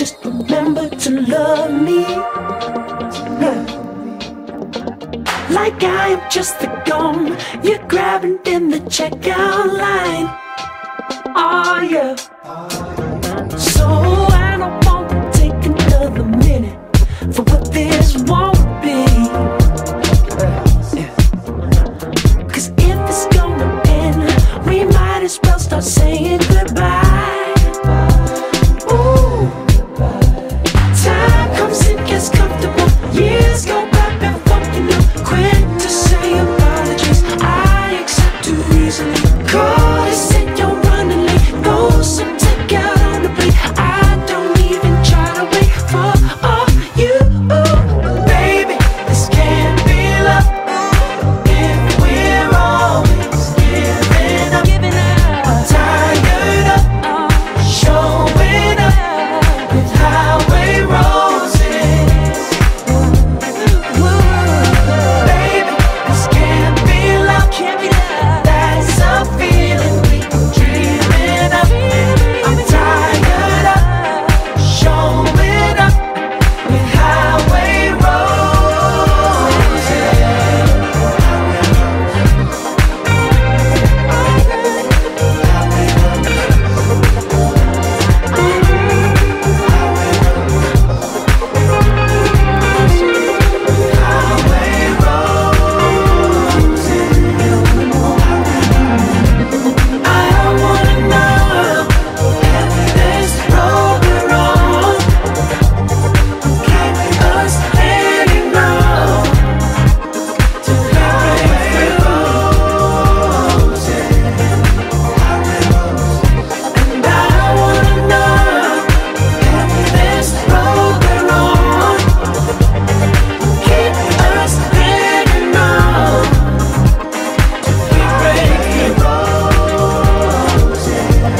just remember to love me. Like I am just the gum you're grabbing in the checkout line. Oh yeah. So I don't want to take another minute for what this won't be. Cause if it's gonna end, we might as well start saying goodbye. Ooh. Time comes and gets comfortable. Years go by before you know. Quick to say apologies, I accept too easily. Call is said you're running late. Go some take out on the plate. I don't even try to wait for all you. Baby, this can't be love if we're always giving up. I'm tired of showing up with highway roses. Baby, this can't be love. That's a feeling we dreaming of. I'm tired of showing up with highway roses. I wanna know if this road we're on keep us heading on to highway roses. And I wanna know if this road we're on keep us heading on to highway roses.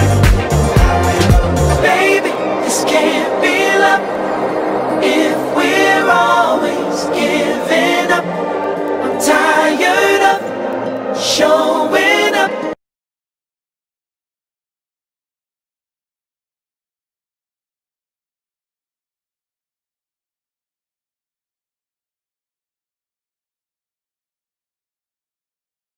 Baby, this can't be love if we're always giving up. I'm tired of showing